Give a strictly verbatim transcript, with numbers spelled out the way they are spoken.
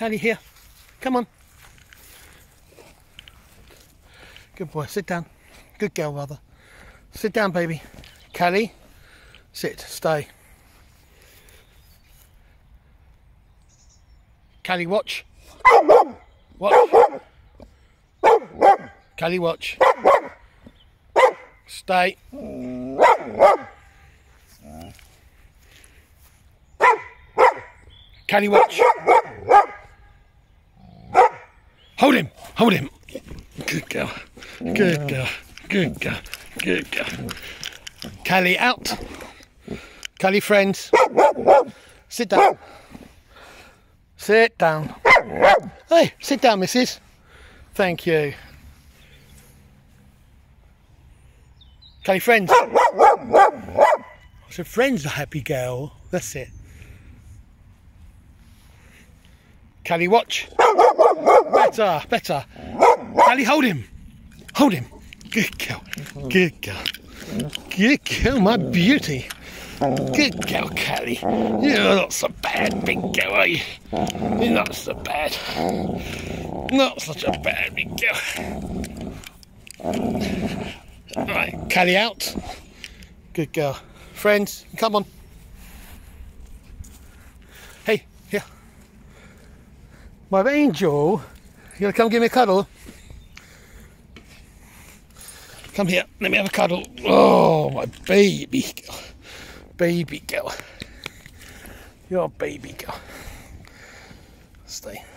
Cali, here. Come on. Good boy. Sit down. Good girl, rather. Sit down, baby. Cali, sit. Stay. Cali, watch. Watch. Cali, watch. Stay. Cali, watch. Hold him. Hold him. Good girl. Good girl. Good girl. Good girl. Cali, out. Cali, friends. Sit down. Sit down. Hey, sit down, missus. Thank you. Cali, friends. I said, friends, a happy girl. That's it. Cali, watch. Better, better. Cali, hold him. Hold him. Good girl. Good girl. Good girl, my beauty. Good girl, Cali. You're not so bad, big girl, are you? You're not so bad. Not such a bad big girl. Right, Cali, out. Good girl. Friends, come on. Hey, here. My angel. You gonna come give me a cuddle? Come here, let me have a cuddle. Oh, my baby girl. Baby girl. You're a baby girl. Stay.